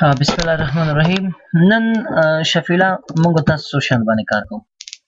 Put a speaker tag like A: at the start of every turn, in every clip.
A: بسم الله الرحمن الرحیم. نن شفیلا مونږ تاسو سوشل باندې کار کوو.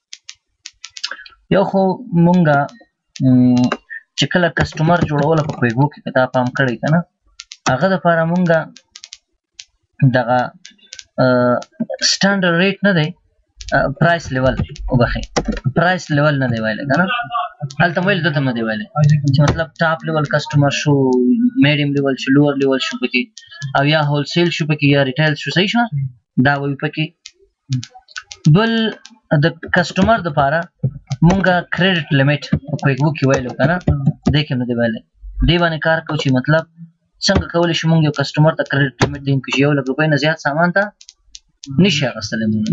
A: یو خو مونږه چې کله کسٹمر جوړول په فیسبوک کې کتاب پام کړی کنه، هغه د لپاره مونږه دغه سټانډرډ ریټ نه دی، پرایس لیول وبخې پرایس لیول نه دی ویل کنه، هلته ویل دته نه دی ویل چې مطلب ټاپ لیول کسٹمر شو، میډیم لیول شو، لوور لیول شو پکې، او یا هول سیل شو پکې، یا ریټیل شو. صحیح شو دا وی پکې. بل د کسٹمر د لپاره مونږه کریډټ لیمټ په فیسبوک کې ویلو کنه، دې کې نه دی ویل. دی باندې کار کوو چې مطلب څنګه کولی شو مونږ یو کسٹمر ته کریډټ لیمټ دیم کې یو لک روپۍ نه زیات سامان ته نشي اخیستلی مونږ.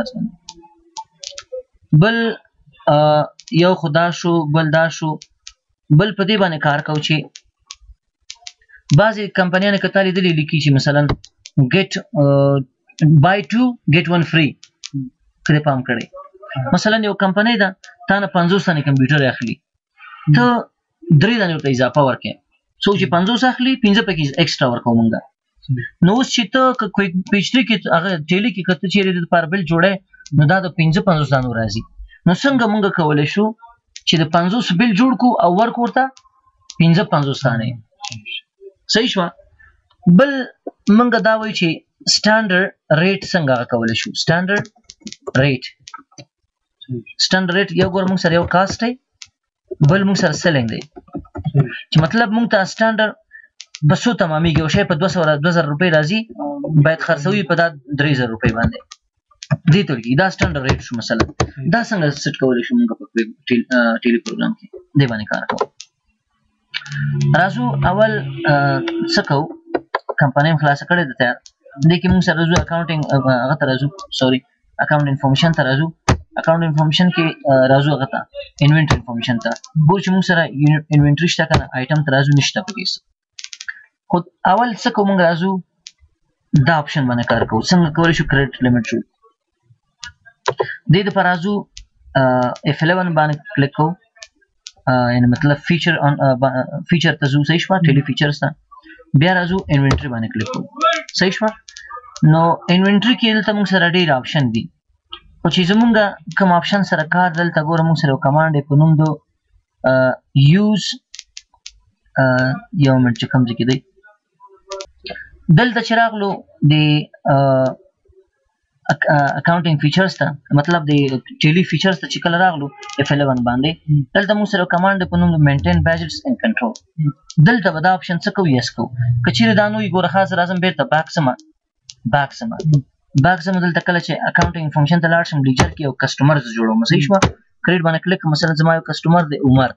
A: بل یو خدا شو، بل دا شو، بل په دې باندې کار کوو چې بعضې کمپنیانو که تا لیدلي لیکي چې مثلا get buy two get one free، که دې پام کړی. مثلا یو کمپنۍ ده تا نه 50 دانې کمپیوټر اخلي، ته 3 دانې ورته اضافه ورکړې، څوک چې 50 اخلي 5 پکې ایکسټرا ورکوو مونږ. نو اوس چې ته کویک پیچري کې هغه ټیلي کې که ته چېرې د لپاره بل جوړی، نو دا د 50 دانو راځي. نو څنګه مونږ کولی شو چې د 50 بل جوړ کړو او ورکړو ورته 50 دانې. صحیح شوه. بل مونږ دا وایو چې سټانډرډ ریټ څنګه هغه کولی شو. سټانډرډ ریټ یو ګوره مونږ سره یو کاسټ دی، بل مونږ سره سیلینګ دی، چې مطلب مونږ ته سټانډرډ په څو تمامیږي. یو شی په 2000 روپۍ راځي، باید خرڅوي په دا 3000 روپۍ باندې، دې ته وایي دا سټانډرډ ریټ شو. مثلا دا څنګه سیټ کولی شو مونږ په ټیلی پروګرام کې، دې باندې کار کوو. راځو اول څه کوو، کمپنۍ خلاصه کړې ده تیار. دې کې مونږ سره راځو اکاونټینګ هغه ته راځو، سوري اکاونټ انفارمیشن ته راځو. اکاونټ انفارمیشن کې راځو هغه ته انوینټري انفارمیشن ته. ګور چې مونږ سره انوینټري شته که نه، آیټم ته راځو، نشته پکې. خو اول څه کوو مونږ راځو دا آپشن باندې کار کوو، څنګه کولی شو کریډټ لیمټ جوړ. دې دپاره راځو F11 باندې کلیک کوو، یعنې مطلب فیچر ته ځو. صحیح شوه، ټیلی فیچرز ته بیا راځو انوینټري باندې کلیک کوو. صحیح شوه. نو انوینټري کې دلته مونږ سره ډېر آپشن دي، خو چې زمونږ کوم آپشن سره کار دلته ګوره مونږ سره یو کمانډ دی په نوم د یوز، یو منټ چې کوم ځای کې دی دلته چې راغلو د اکاونټینګ فیچرز ته، مطلب د ټیلی فیچرز ته چې کله راغلو F11 باندې، دلته مونږ سره کمانډ دی په نوم د مینټین بجټس اینډ کنټرول. دلته به دا آپشن څه کوو، یس کوو. که چیرې دا نه وي ګوره خاص راځم بیرته باک سمه دلته کله چې اکاونټینګ انفارمیشن ته لاړ شم، لیجر کې یو کسټمر جوړوم. صحیح شوه. کریډ باندې کلیک، مثلا زما یو کسټمر دی عمر،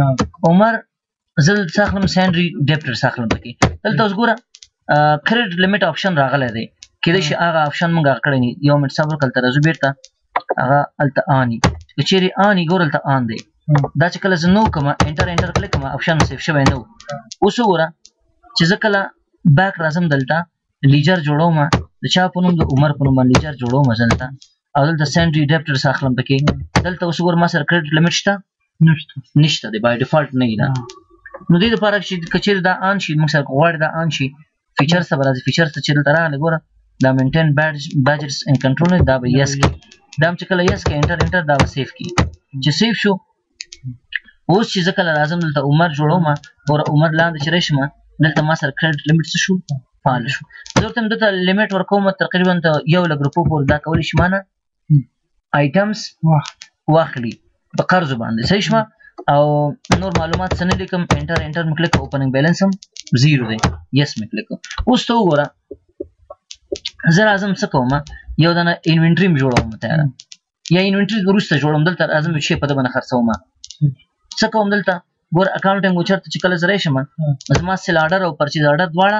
A: زه دلته اخلم سینډري ډیپټرس اخلم پکې. دلته اوس ګوره کریډټ لیمټ آپشن راغلی دی، کېدای شي هغه آپشن مونږ هغه کړی نه. یو منټ صبر وکړه، هلته راځو بیرته، هغه هلته آن وي. که چیرې آن وي ګوره هلته آن دی. دا چې کله زه نو کوم انټر کلیک کوم، آپشن سیف شوی نه و. اوس وګوره چې زه کله بیک راځم، دلته لیجر جوړوم، د چا په نوم د عمر په نوم باندې لیجر جوړوم دلته، او دلته سینډري ډیپټرس اخلم پکې. دلته اوس وګوره ما سره کریډټ لیمټ شته نشته دی، بای ډیفالټ نه وي دا. نو دې دپاره چې که چیرې دا آن شي، موږ سره غواړي دا آن شي، فیچرز ته به راځي. فیچرز ته چې دلته راغلی ګوره دا مینټین بجټس اینډ کنټرول، دا به یس کړي. دا هم چې کله یس کړي انټر دا به سیف کړي. چې سیف شو، اوس چې زه کله راځم دلته عمر جوړوم، ګوره عمر لاندې چې راشم دلته ما سره کریډټ لیمټ څه شو، فعال شو. زه ورته دلته لیمټ ورکوم تقریبا ته 1 لک روپو پورې. دا کولی شي مانه آیټمز واخلي په قرضو باندې. صحیح شوه. او نور معلومات څه نه لیکم، انټر مې کلیک کوم، اوپننګ بیلنس هم 0 دی، یس مې کلیک کوم. اوس ته وګوره زه راځم څه کوم، یو دانه انوینټري مې جوړوم تیاره، یا انوینټري وروسته جوړوم. دلته راځم یو شی په ده باندې خرڅوم. څه کوم دلته ګوره اکاونټینګ وچر ته چې کله زه راشم، زما سیل آرډر او پرچیز آرډر دواړه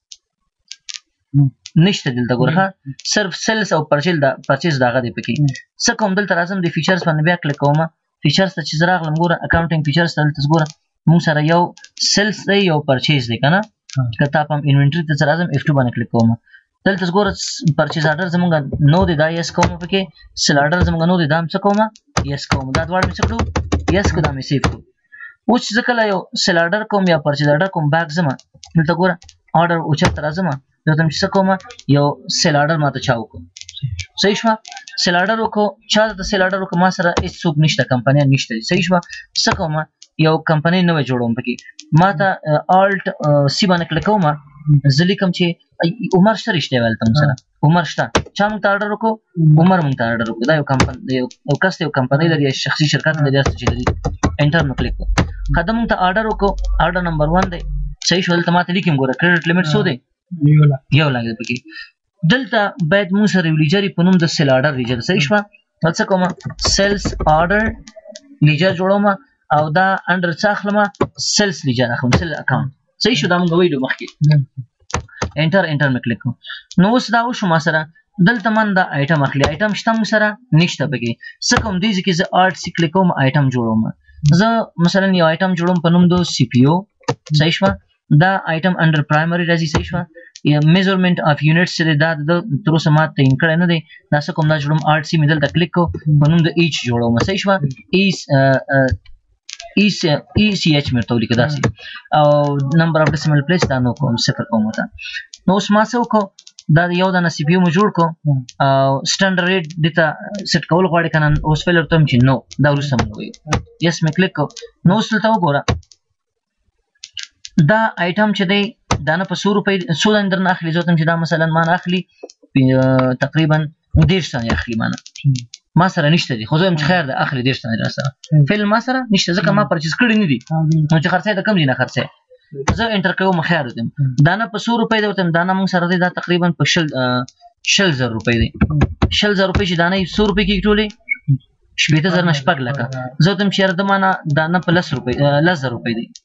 A: نشته دلته ګوره ښه، صرف سیلز او پرچیز دغه دی پکې. څه کوم دلته راځم د فیچرز باندې بیا کلیک کوم. فیچرز ته چې زه راغلم ګوره اکاونټینګ فیچرز ته دلته ګوره مونږ سره یو سیلز دی، یو پرچیز دی که نه. که تا په انوینټري ته راځم F2 باندې کلیک کوم، دلته ګوره پرچیز آرډر زمونږ نو دی، دا یس کوم پکې. سیل آرډر زمونږ نو دی، دا هم څه کوم، یس کوم. دا دواړه مې څه کړو، یس کړو، دا مې سیف کړو. اوس چې زه کله یو سیل آرډر کوم یا پرچیز آرډر کوم، بیک ځم دلته ګوره آرډر اوچت ته راځم، زه تم څه کوم یو سیل آرډر ماته چا وکړو صحیح شو سیل آرډر وکړو چا ته سیل آرډر وکړو ما سره هیڅ څوک نشته کمپنی نشته صحیح شو څه کوم یو کمپنی نو جوړوم پکې ما ته الټ سی باندې کلیک کوم زه لیکم چې عمر سره رښتیا ویل تم سره عمر شته چا موږ ته آرډر وکړو عمر موږ ته آرډر وکړو دا یو کمپنی یو کس یو کمپنی لري شخصي شرکت لري چې لري انټر نو کلیک وکړو خدای موږ ته آرډر وکړو آرډر نمبر 1 دی صحیح شو دلته ماته لیکم ګوره کریډټ لیمټ څو دی یو لاګ پکې دلته باید موږ سره لیجر په نوم د سیل آرډر لیجر صحیح شو څه کوم سیلز آرډر لیجر جوړوم او دا انډر څه اخلم سیلز لیجر اخلم سیل اکاونټ صحیح شو دا موږ ویلو مخکې انټر مې کلیک کوم نو اوس دا وشو ما سره دلته من دا آیټم اخلي آیټم شته موږ سره نشته پکې څه کوم دی چې زه آرټ سی کلیک کوم آیټم جوړوم زه مثلا یو آیټم جوړوم په نوم د سی پی او صحیح شو دا آیټم انډر پرایمری راځي صحیح شو یا میجرمنٹ اف یونټس چې دا د تر اوسه ما تعین کړی نه دی دا څه کوم دا جوړوم آرټ سی مې دلته کلیک کوم په نوم د ایچ جوړوم صحیح شو ای سی ایچ مې ورته ولیکه داسې او نمبر اف ډیسیمل پلیس دا نو کوم صفر کوم ورته نو اوس ما څه وکړو دا یو دانه سی پی یو مې جوړ کړو او سټنډرډ ریټ دته سیټ کول غواړي که نه اوس فیل ورته چې نو دا وروسته موږ وایو یس مې کلیک کړو نو اوس دلته وګوره دا آیټم چې دی دا نه په 100 روپۍ 100 درنه اخلي زه ته چې دا مثلا ما نه اخلي تقریبا 1.5 ثانیې اخلي ما سره نشته دي خو زه هم چې خیر ده اخلي 1.5 ثانیې را سره فیل ما سره نشته ځکه ما پرچیز کړی نه دي نو چې خرڅه د کم دي نه خرڅه زه انټر کوم خیر دم دا نه په 100 روپۍ ده دا نه موږ سره دی دا تقریبا په 10000 روپۍ دی 10000 روپۍ چې دا نه 100 روپۍ کې ټولې 18000 نه شپږ لکه زه تم چې د معنا دا نه په 10 روپۍ 10000 روپۍ دی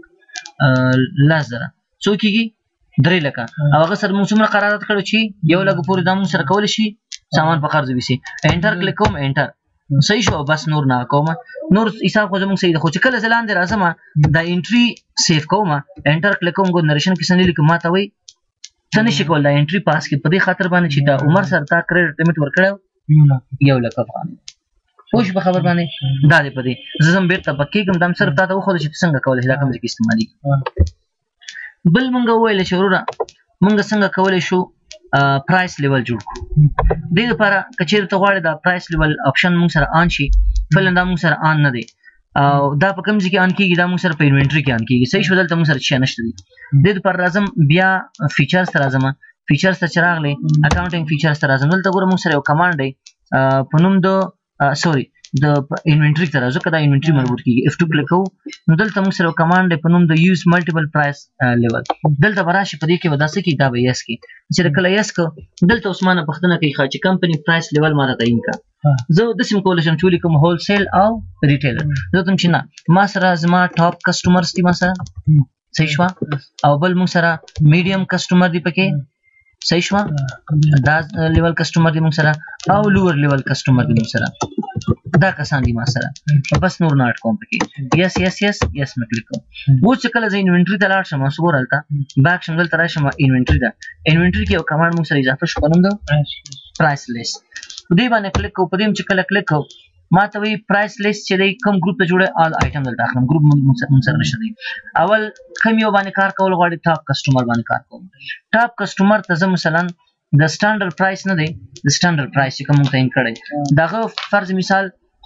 A: 10000 څو کېږي 3 لکه او هغه سره موږ څومره قرارداد کړو چې 1 لک پورې دا موږ سره کول شي سامان په قرض وسی انټر کلیک کوم انټر صحیح شو بس نور نه کوم نور حساب خو زموږ صحیح ده خو چې کله زلان دی راځم دا انټری سیف کوم انټر کلیک کوم ګو نریشن کې سن لیک ما ته وای ته نشي کول دا انټری پاس کې په دې خاطر باندې چې دا عمر سره تا کریډټ لیمټ ورکړو 1 لک افغان پوښ په خبر باندې دا دې په دې زم بیرته پکې کوم دم سره تا ته خو چې څنګه کولای دا کوم ځکه استعمالي بل مونږ ویل چې ورونه مونږ څنګه کولای شو پرایس لیول جوړ کړو دې لپاره کچېر ته غواړي دا پرایس لیول اپشن موږ سره آن شي فلن دا موږ سره آن نه دی او دا په کوم ځای کې آن کیږي دا موږ سره په انوینټری کې آن کیږي صحیح شو دلته موږ سره څه نشته دي دې لپاره راځم بیا فیچرز ته راځم فیچرز ته چراغلي اکاونټینګ فیچرز ته راځم دلته ګوره موږ سره یو کمانډ دی په نوم د سوري د انوینټری ته راځو کدا انوینټری مربوط کیږي F2 کلیک کوو نو دلته موږ سره کمانډ په نوم د یوز ملټیپل پرایس لیول دلته براشي په دې کې وداسه کې دا به یس کې چې کله یس کو دلته عثمانه پښتنه کوي چې کمپنی پرایس لیول ماته تعین کا زه د سیم کولشم چې لیکم هول سیل او ریټیلر زه تم چې نه ما سره زما ټاپ کسٹمرز دي ما سره صحیح شو او بل موږ سره میډیم کسٹمر دی پکې صحیح شو دا لیول کسٹمر دی موږ سره او لوور لیول کسٹمر دی موږ سره دا کسان دي ما سره بس نور نه اټ کوم پکې یس یس یس یس مې کلیک کوم و چې کله زه انوینټری ته لاړ شم اوس ورالته باک شم دلته راشم انوینټری دا انوینټری کې یو کمانډ موږ سره اضافه شو کوم دا پرایس لیست دې باندې کلیک کوم په دې چې کله کلیک کوم ما ته وی پرایس لیست چې دی کوم ګروپ ته جوړه آل آیټم دلته اخلم ګروپ موږ سره نشته دی اول کوم یو باندې کار کول غواړي ټاپ کسٹمر باندې کار کوم ټاپ کسٹمر ته زه مثلا د سټانډرډ پرایس نه دی د سټانډرډ پرایس چې کوم تعین کړی دغه فرض مثال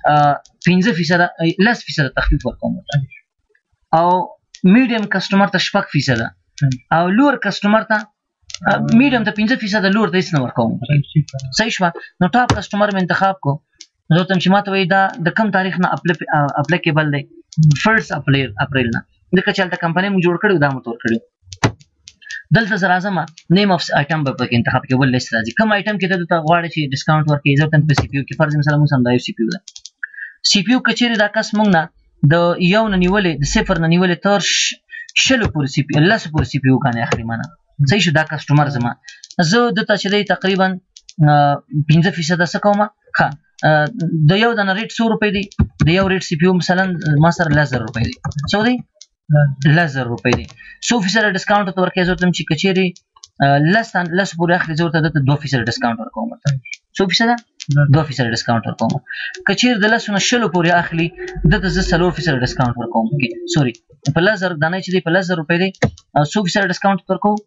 A: 15% لس فیصد تخفیف ورکوم او میډیم کسٹمر ته 6% او لوور کسٹمر ته میډیم ته 15% لوور ته هیڅ نه ورکوم صحیح شو نو ټاپ کسٹمر مې انتخاب کو زه تم چې ماته وای دا د کم تاریخ نه اپلیکیبل دی 1 اپریل نه د کچالته کمپنی مو جوړ کړو دا مو تور کړو دلته زرا زما نیم اف آیټم به پکې انتخاب کې ول لیست راځي کوم آیټم کې ته غواړي چې ډیسکاونټ ورکړي زه تم په سی پی یو کې فرض مثلا مو سم دا سی پی یو ده سی پی یو کچېره دا کس مونږ نه د یو نه نیولې د صفر نه نیولې تر شلو پورې سی پی الله پورې سی پی یو باندې اخلي معنا صحیح شو دا کسٹمر زما زه د تشریح تقریبا 15% څه کوم ها د یو د ریټ 100 روپۍ دی د یو ریټ سی پی یو مثلا ما سره 1000 روپۍ دی څو دی 1000 روپۍ دی 100% ډیسکاونټ ته ورکې زه تم چې کچېری لس پورې اخلي زه ته 2% ډیسکاونټ ورکوم 100% 2% ډیسکاونټ ورکوم کچېر د لسونه شلو پورې اخلي دته زه 4% ډیسکاونټ ورکوم سوري په 1000 دانه چې دی په 1000 روپۍ دی 100% ډیسکاونټ ورکوم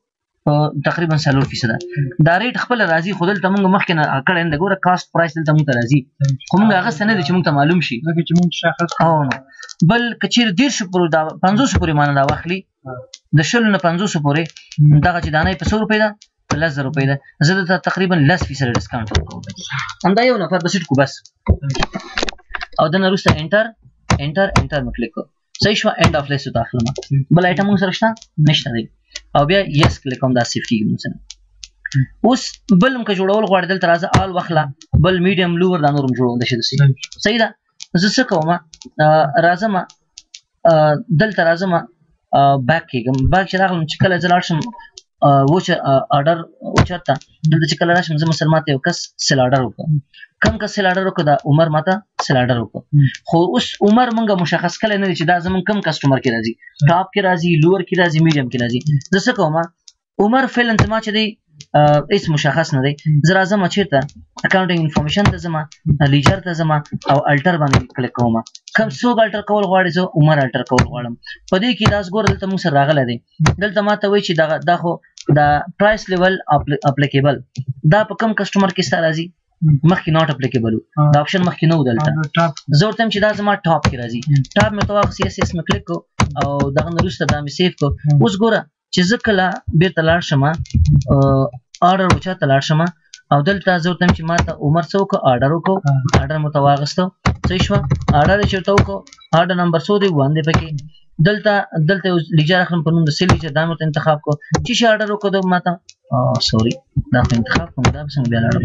A: تقریبا 4% دا ریټ خپل راځي خو دلته موږ مخکې نه کړی نه ګوره کاست پرایس دلته موږ ته راځي خو موږ هغه څه نه دی چې موږ ته معلوم شي
B: چې موږ شاخص
A: بل که چیرې 150 پورې دا 500 پورې مانه دا واخلي د 20 نه 500 پورې دغه چې دانه په 100 روپۍ ده په 1000 روپۍ ده زه دلته تقریبا 10% ډسکاونټ ورکوم همدا یو نفر بس کو بس او د نه وروسته انټر مې کلیک کړ صحیح شو اند اف لیست ته اخلم بل آیټم موږ سره شته نشته دی او بیا یس کلیک کوم دا سیف کیږي موږ سره اوس بل موږ جوړول غواړو دلته راځه آل واخله بل میډیم لوور دا نورم جوړول شي صحیح ده زه څه کوم راځم دلته راځم بیک کېږم بیک چې راغلم چې کله زه لاړ شم وچ آرډر وچاته دلته چې کله راشم زه مثلا ماته یو کس سیل آرډر وکړم کم کس سیل آرډر وکړ دا عمر ماته سیل آرډر وکړ خو اوس عمر مونږه مشخص کله نه چې دا زمون کم کسٹمر کې راځي ټاپ کې راځي لوور کې راځي میډیم کې راځي زه څه کوم عمر فعلا ته ما چې دی هیڅ مشخص نه دی زه راځم چیرته اکاونټینګ انفارمیشن ته ځم لیجر ته ځم او الټر باندې کلیک کوم کوم څوک الټر کول غواړي زه عمر الټر کول غواړم په دې کې داس ګور دلته موږ سره راغلی دی دلته ماته وایي چې دا خو دا پرایس لیول اپلیکیبل دا په کم کسٹمر کې ستاره راځي مخکې ناٹ اپلیکیبل دا اپشن مخکې نه و دلته زه ورته چې دا زما ټاپ کې راځي ټاپ مې توغ سی اس اس مې کلیک کو او دغه وروسته دا مې سیف کو اوس ګوره چې زه کله بیرته لاړ شم آرډر وچاته لاړ شم او دلته زه ورته چې ماته عمر څه وکړو آرډر وکړو آرډر مو ته واغستو صحیح شوه آرډر یې چېرته وکړو آرډر نمبر څو دی 1 دی پکې دلته یو لیجر اخلم په نوم د سیل لیجر دا مې ورته انتخاب کړو چې شي آرډر وکړو ماته سوري دا خو انتخاب کوم دا به څنګه بیا لاړم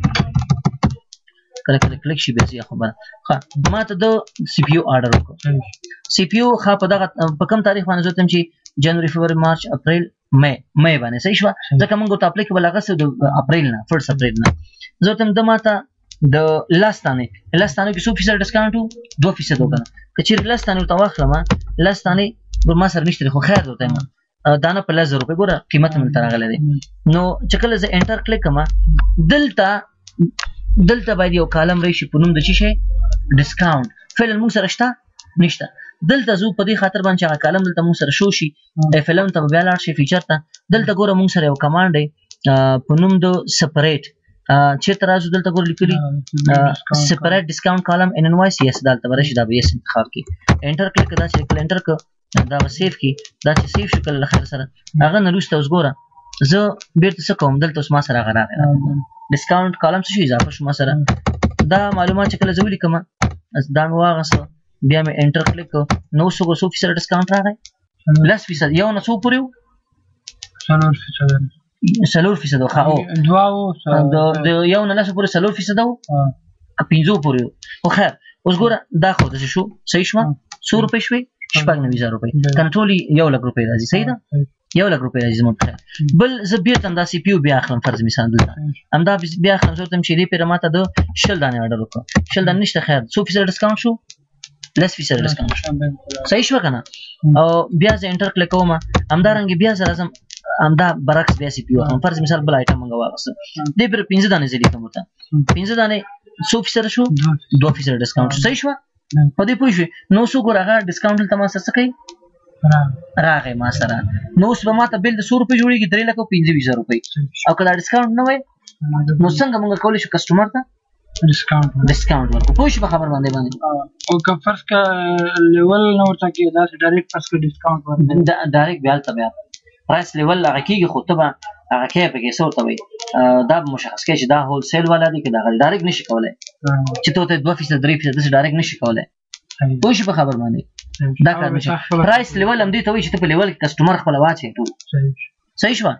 A: کله کلیک شي بیا ځي خبره ښه ماته د سی پی یو آرډر وکړو سی پی یو ښه په دغه په کوم تاریخ باندې زه ورته چې جنوري فبروري مارچ اپریل مې باندې صحیح شوه ځکه موږ ورته اپلیکیبل هغه څه د اپریل نه 1 اپریل نه زه ورته د ماته د لاستانې کې څو فیصد ډسکاونټ و 2% وکړه که چیرې لاستانې ورته واخلم لاستانې ما سره نشته خو خیر ورته یم دانه په 1000 روپۍ ګوره قیمت مې ته راغلی دی نو چې کله زه انټر کلیک کوم دلته باید یو کالم راشي په نوم د چی شي ډسکاونټ فعلا موږ سره شته نشته دلته زه په دې خاطر باندې هغه کالم دلته موږ سره شو شي اف ال ته بیا لاړ شي فیچر ته دلته ګوره موږ سره یو کمانډ دی په نوم د سپریټ چیرته راځو دلته ګوره لیکلي سپریټ ډسکاونټ کالم ان انوایس یس دلته ورشي دا به یس انتخاب کی انټر کلیک دا چې کله انټر ک دا به سیف کی دا چې سیف شو کله خیر سره هغه نه روسته اوس ګوره زه بیرته څه کوم دلته اوس ما سره هغه راغی ډسکاونټ کالم څه شي اضافه شو ما سره دا معلومات چې کله زه ولیکم دا مې واغسته بیا مې انټر کلیک کو 900% ډسکاونټ راغی 10% یو نه څو پورې 4% خو د یو نه 10 پورې 4% و 15 پورې خو خیر اوس ګوره دا خو د شو صحیح شو 100 روپۍ شوي 9000 روپۍ کنټرول 1 لک روپۍ راځي صحیح ده 1 لک روپۍ راځي زموږ بل زه بیرته همدا سی پی یو بیا اخلم فرض مثال دلته همدا بیا اخلم زه ورته چې دې پرې ماته د 10 دانې آرډر وکړو 10 دانې نشته خیر 100% ډسکاونټ شو 10% ډسکاونټ صحیح شو کنه او بیا زه انټر کلیک کوم همدارنګه بیا زه راځم همدا برعکس بیا سی پی یو فرض مثال بل آیټم موږ واغسته دې پر 15 دانې زه لیکم ورته 15 دانې 100% شو 2% ډسکاونټ صحیح شو په دې پوه شو نو څو ګور هغه ډسکاونټ تل ما سره کوي راغی ما سره نو اوس به ماته بل د 100 روپۍ جوړیږي 3,25,000 روپۍ او کله ډسکاونټ نه وای نو څنګه موږ کولی شو کسٹمر ته ډسکاونټ ورکړو پوه شو په خبر باندې
B: او که فرض کا لیول نو ورته کې دا ډایرکټ فرض کا ډسکاونټ ورکړو
A: ډایرکټ بیا ته بیا پرایس لیول هغه کېږي خو ته به هغه کې په کې څه ورته وایي دا مشخص کوي چې دا هول سیل والا دی که دا ډایرکټ نشي کولی چې ته ورته 2% 3% داسې ډایرکټ نشي کولی پوه شو په خبر باندې دا کار نشي پرایس لیول هم دې ته وایي چې ته په لیول کې کسټمر خپل واچې ټول صحیح شوه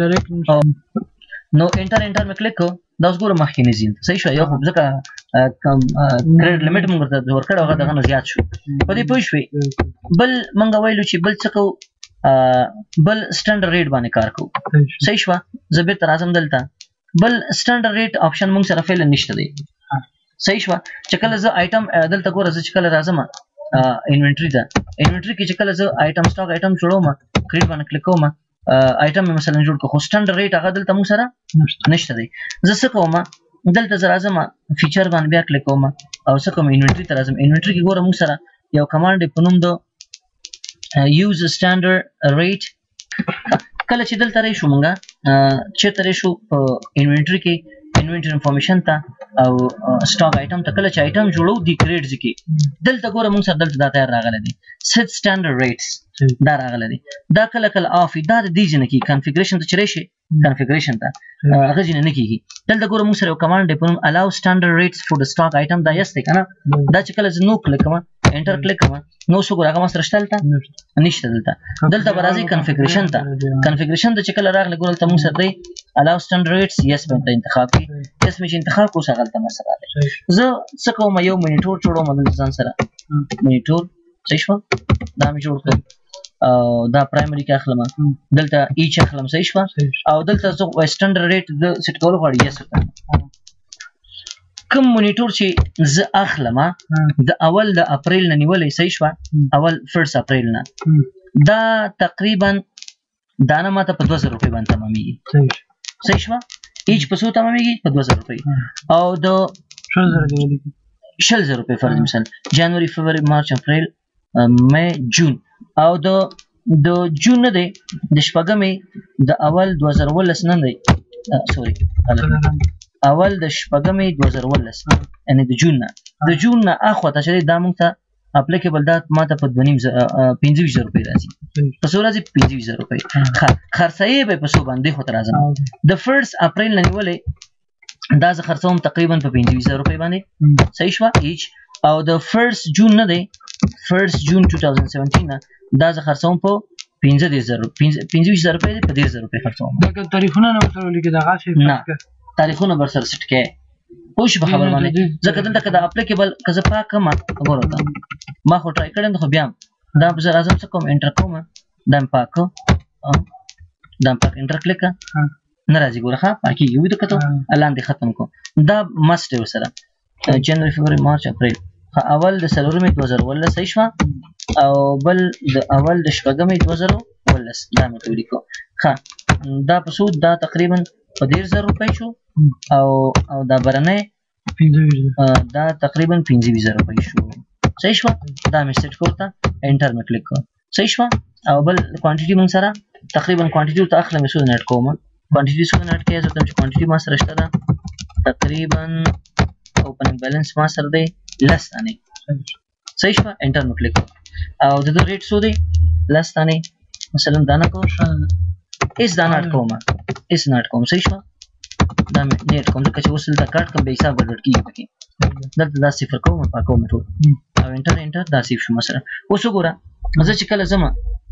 A: نو انټر مې کلیک کړو دا اوس ګوره مخکې نه ځي صحیح شوه یو خو ځکه کریډټ لیمټ موږ ورته ورکړی هغه دغه نه زیات شو په دې پوه شوې بل موږ ویلو چې بل څه کوو بل سټنډرډ ریټ باندې کار کوو صحیح شوه زه بیرته راځم دلته بل سټنډرډ ریټ آپشن موږ سره فعلا نشته دی صحیح شوه چې کله زه آیټم دلته ګوره زه چې کله راځم انوینټري ته انوینټري کې چې کله زه آیټم سټاک آیټم جوړوم کریډ باندې کلیک کوم آیټم مې مثلا جوړ کړو خو سټنډرډ ریټ هغه دلته موږ سره نشته دی زه څه کوم دلته زه راځم فیچر باندې بیا کلیک کوم او څه کوم انوینټري ته راځم انوینټري کې ګوره موږ سره یو کمانډ په نوم د یوز سټنډرډ ریټ کله چې دلته راشو مونږه چیرته راشو په انوینټری کې انوینټری انفارمیشن ته او سټاک آیټم ته کله چې آیټم جوړو دی کریډز کې دلته ګوره مونږ سره دلته دا تیار راغلی دی سیټ سټانډرډ ریټس دا راغلی دی دا کله کله آف دا د دې ځنه کې کنفیګریشن ته چرې شي کنفیګریشن ته هغه ځنه نه کیږي دلته ګوره مونږ سره یو کمانډ دی په نوم الاو سټانډرډ ریټس فور د سټاک آیټم دا یس دی کنه دا چې کله زه نو کلیک کوم انټر کلیک کوم نو څو ګوره هغه ما سره شته نشته دلته به راځي کنفیګریشن ته چې کله راغلی ګوره دلته مونږ سره دی الاو سټانډرډ ریټس یس به انتخاب کړي یس مې چې انتخاب کوو هغلته ما سره راغلی زه څه کوم یو مونیټور جوړوم دلته ځان سره مونیټور صحیح شوه دا مې جوړ کړم او دا پرایمري کې اخلم دلته ایچ اخلم صحیح شوه او دلته زه سټانډرډ ریټ د سیټ کولو غواړم یس کوم مونیټور چې زه اخلم د اول د اپریل نه نیولې صحیح شوه اول 1 اپریل نه دا تقریبا دا نه ماته په 2000 روپۍ باندې تمامېږي صحیح شوه ایچ په څو تمامېږي په 2000 روپۍ او د 2000 روپۍ فرض مثال جنوري فبرवरी مارچ اپریل مې جون او د جون نه دی د شپږمې د اول 2019 نه دی سوري اول د شپږمې 2019 یعنی د جون نه اخوا ته چې دا مونږ ته اپلیکیبل دا ماته په 25,000 روپۍ راځي په څو راځي 25,000 روپۍ خرڅایي به په څو باندې خو تر راځم د 1 اپریل نه نیولې دا زه خرڅوم تقریبا په 25,000 روپۍ باندې صحیح شوه ایچ او د 1 جون نه دی 1 جون 2017 نه دا زه خرڅوم په 15,000 روپۍ دی په 10,000 روپۍ خرڅوم
B: دا تاریخونه نه ورسره لیکي دا غاښ
A: نه تاریخونه بر سره سټ کې پوه شو په خبر باندې ځکه دلته که د اپلیکیبل که زه پاک کړم وګوره ته ما خو ټرای کړی خو بیا دا به زه راځم څه کوم انټر کوم دا مې پاک انټر کلیک نه راځي ګوره ښه پاکېږي وي د کتو لاندې ختم کو دا مسټ دی ورسره جنوري فبرवरी مارچ اپریل اول د څلورمې 2019 صحیح شوه او بل د اول د شپږمې 2019 دا مې ته ولیکو ښه دا په څو دا تقریبا په 10,000 روپۍ شو او دا برنۍ دا تقریبا 15,000 روپۍ شو صحیح شوه دا مې سیټ کړو ته انټر مې کلیک کړو صحیح شوه او بل کوانټیټي مونږ سره تقریبا کوانټیټي ورته اخلم څو نټ کوم کوانټیټي څو نټ کې زه ته چې کوانټیټي ما سره شته ده تقریبا اوپننګ بیلنس ما سره دی لس دانې صحیح شوه انټر مې کلیک کړو او د دې ریټ څو دی لس دانې مثلا دا نه کوم اس دا نټ کوم صحیح شوه دا مې نیټ کوم ځکه چې اوس دلته کاټ کوم بیا حساب ګډوډ کېږي پکې دلته دا صفر کوم پاکوم ټول او انټر دا سیف شو مثلا اوس وګوره زه چې کله ځم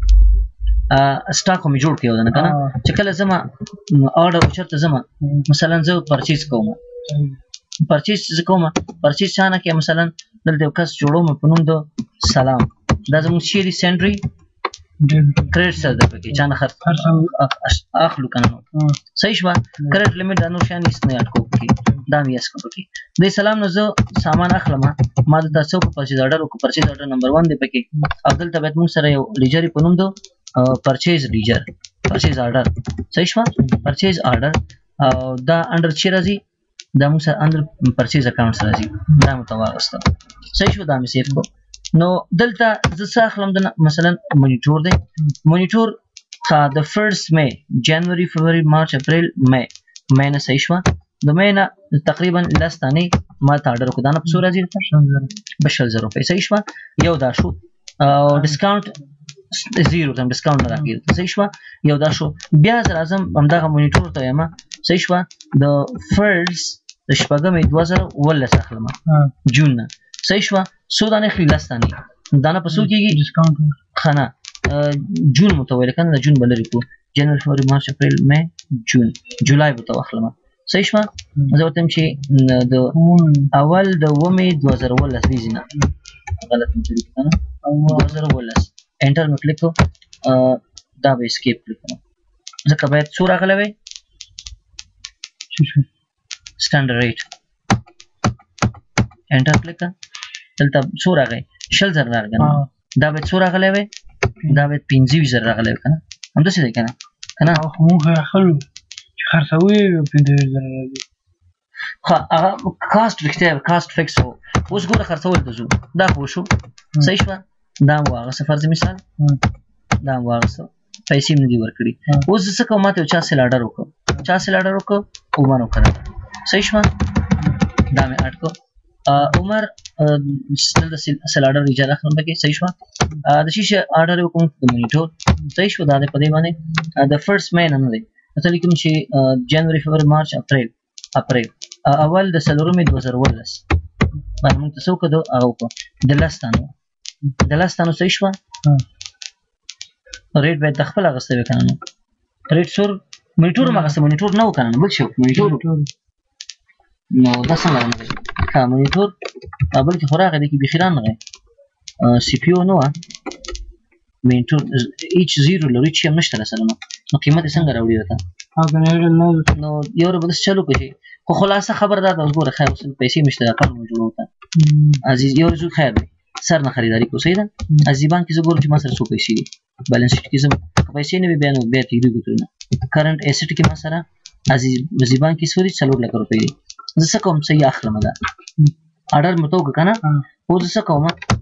A: سټاک مې جوړ کړی و نه کنه چې کله ځم اورډر او چېرته ځم مثلا زه پرچیز کوم پرچیز چانه کې مثلا دلته یو کس جوړوم په نوم د سلام دا زموږ شیري سینډري کریډټ سره ده پکې چانه خرڅ اخلو کنه صحیح شوه کریډټ لیمټ دا نور شیان هېڅ نه یاد کوو پکې دا مې یس کړو پکې د سلام نه زه سامان اخلم ما دلته څه وکړو پرچیز آرډر وکړو پرچیز آرډر نمبر 1 دی پکې او دلته باید موږ سره یو لیجر په نوم د پرچیز لیجر پرچیز آرډر صحیح شوه پرچیز آرډر او دا انډر چې راځي دا موږ سره انډر پرچیز اکاونټس راځي دا مې ته واغسته صحیح شوه دا مې سیف کړو نو دلته زه څه اخلم مثلا مونیټور دی مونیټور د 1 مې جنوري فبرवरी مارچ اپریل مې نه صحیح شوه د مې نه تقریبا لس دانې ما ته آرډر وکړو دا نه په څو راځي په 20,000 روپۍ صحیح شوه یو دا شو او ډسکاونټ زیرو ته ډسکاونټ نه راکېږي صحیح شوه یو دا شو بیا زه راځم همدغه مونیټور ته وایم صحیح شوه د 1 د شپږمې 2019 اخلم جون نه صحیح شوه څو دانې اخلي لس دانې دانه په څو کېږي ښه نه جون مو ته ویل که نه جون به لرې کړو جنوري فبرवरी مارچ اپریل مې جون جولای به ته واخلم صحیح شوه زه ورته وایم چې د اول د اوومې 2019 دې ځینه غلط مې کړي که نه 2019 انټر مې کلیک کړو دا به اسکیپ کلیک کړم ځکه باید څو راغلی وی سټانډرډ ریټ انټر کلیک کړه دلته څو راغی 20,000 راغلی دا باید څو راغلی وی دا باید 15,000 راغلی وی که نه همداسې دی که نه
B: موږ اخلو چې خرڅوو یې 15,000 راځي
A: ښه هغه کاسټ رښتیا کاسټ فکس و اوس ګوره خرڅول ته ځو دا پوه شو صحیح شوه دا مو واغسته فرض مثال دا مو واغسته پیسې مې دي ورکړي. اوس زه څه کوم ماته یو چا سیل آرډر وکړو عمر وکړه صحیح شوه دا مې اډ کړو عمر دلته سیل آرډر ایجاد اخلم پکې صحیح شوه د شیشه آرډر وکړم د مونیټور صحیح شو دا په دې باندې د فرست مې نه دی مثلا کوم چې جنوري فبرवरी مارچ اپریل اول د سلورمې 2019 باندې موږ تاسو کده او د لاستانو صحیح شوه ریټ به د خپل غسته وکنه ریټ سور مونیټور مونیټور نه وکنه بل شو مونیټور نو دا څنګه راځي ها مونیټور بلکې خوراغه دي کې بخیران نه سی پی یو نو مونیټور ایچ 0 لري چې هم نشته سره نو قیمت څنګه راوړي وته نو یو ربل چلو کوي خو خلاصه خبر دا اوس ګوره خیر اوس پیسې مشترکان موجود وته عزیز یو رزق خیر دی سر نه خریداري کو سیدا عزیز بانک کې زګور چې ما سره څو پیسې دي بیلانس شیټ کې زم پیسې نه بیان بیا تیری ګټونه کرنٹ ایسټ کې ما سره عزیز بانک کې سوري 4 لک روپۍ دي زه څه کوم صحیح اخلم دا آرډر متو کنه او زه څه کوم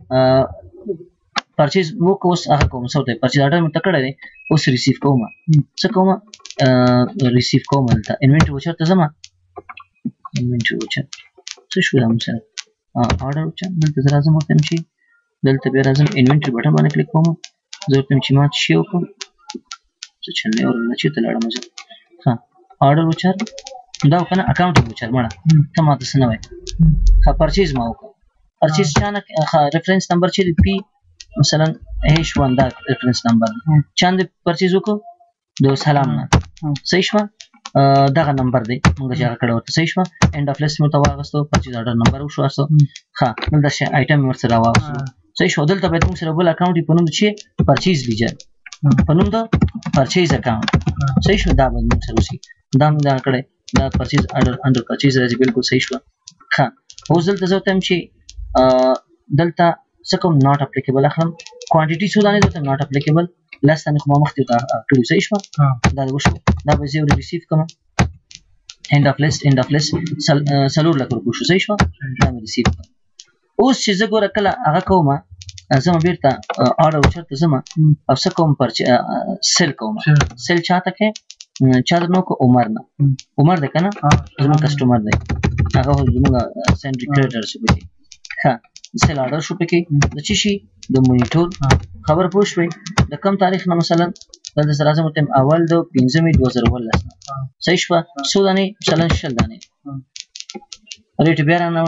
A: پرچیز وو کوس هغه کوم څه ته پرچیز آرډر مت کړه دي اوس ریسیو کوم څه کوم ریسیو کوم دلته انوینټری وچر ته زما انوینټری وچر څه شو دا مثلا آرډر وچر دلته راځم ورته شي دلته بیا راځم انوینټری بټن باندې کلیک کوم زه ورته چې ما شي وکم څه چنه ورنه چې تلاړم زه ها آرډر وچر دا کنه اکاونټ وچر مړه ته ما ته سنوي ها پرچیز ما وکم پرچیز چانه ریفرنس نمبر چې پی مثلا H1 دا ریفرنس نمبر چاند پرچیز وکړو د سلام نه صحیح شو دغه نمبر دی موږ چې هغه کړو صحیح شو اند اف لیست متو واغستو پرچیز آرډر نمبر وشو اسو ها دلته شي آیټم ورسره واغستو صحیح شو دلته به موږ سره بل اکاونټ په نوم چې پرچیز لیجر په نوم دا پرچیز اکاونټ صحیح شو دا به موږ سره وسی دا کړه دا پرچیز آرډر انډر پرچیز راځي بالکل صحیح شو ها اوس دلته زه تم چې دلته سکم not applicable اخلم quantity څو دانې دلته not applicable less than خو مخته تا کړو صحیح شو دا وشو دا به زه ریسیو کوم end of list سلور لکه کو شو صحیح شو دا مې ریسیو اوس چې زه ګوره کله هغه کوم زما بیرته آرډر وچرته زما او سکم پر سیل کوم سیل چاته کې چا نو کو عمر ده کنه زما کسٹمر دی هغه زما سنټری کریډر شو به ها سیل آرډر شو پکې د چی شي د مونیټور خبر پوه شوي د کم تاریخ نه مثلا د سره اعظم تم اول د 15 2019 صحیح شو سو دانه مثلا شل دانه ریټ بیا راو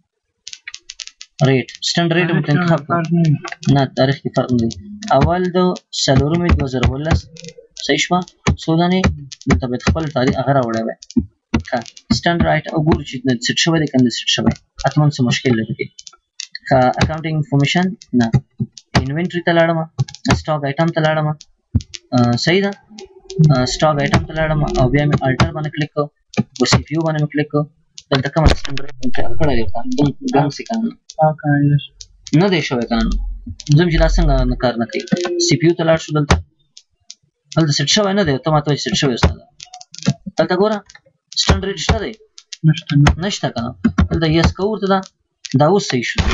A: ریټ سټانډرډ ریټ متن خپ نه تاریخ کې فرق دی اول د سلورمې 2019 صحیح شو سو دانه د تبع خپل تاریخ هغه راوړی وای ها سټانډرډ رائټ او ګور چې سټ شوی د کنده سټ شوی اتمن څه مشکل لري accounting information نه inventory ته لاړم stock item ته لاړم صحیح ده stock item ته لاړم او بیا مې alter باندې کلیک کو او سی پی یو باندې کلیک کو دلته کوم سټانډرډ کړه دی دم سکان نه دی شوی کنه زم چې څنګه نه کار نه کوي سی پی یو ته لاړ شو دلته سټ شوی نه دی ته ماته سټ شوی استاد دلته ګوره سټانډرډ شته دی نشته کنه دلته یس کوورته دا دا اوس صحیح شو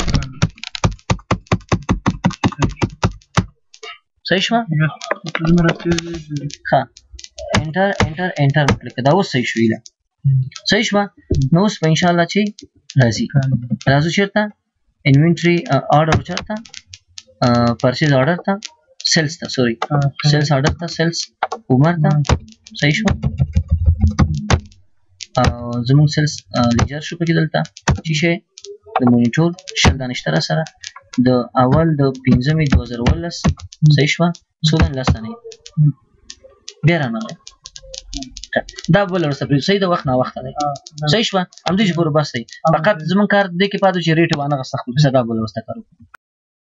A: صحیح شو ها انټر کلیک دا اوس صحیح شو صحیح شو نو اوس ان شاء الله چې راځو چیرته انوینټری آرډر چیرته پرچیز آرډر ته سیلز ته سوري سیلز آرډر ته سیلز عمر ته صحیح شو زموږ سیلز لیجر شو پکې دلته چې شي د مونیټور شل دانشتره سره د اول د 15 2019 صحیح شو سودان لاسنه بیا راغله دا بل ورسره صحیح د وخت نه وخت دی صحیح شو هم دې پورې بس دی فقط زمون کار دې کې پاتې چې ریټ وانه غسخ په صدا بل ورسره کارو